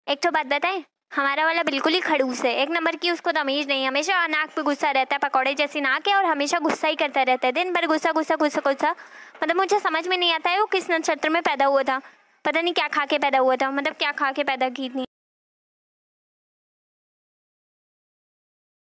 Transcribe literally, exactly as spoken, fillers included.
एक तो बात बताए, हमारा वाला बिल्कुल ही खड़ूस है, एक नंबर की उसको तमीज नहीं, हमेशा नाक पे गुस्सा रहता है, पकौड़े जैसी नाक है और हमेशा गुस्सा ही करता रहता है, दिन भर गुस्सा गुस्सा गुस्सा गुस्सा। मतलब मुझे समझ में नहीं आता है वो किस नक्षत्र में पैदा हुआ था, पता नहीं क्या खा के पैदा हुआ था, मतलब क्या खा के पैदा की थी।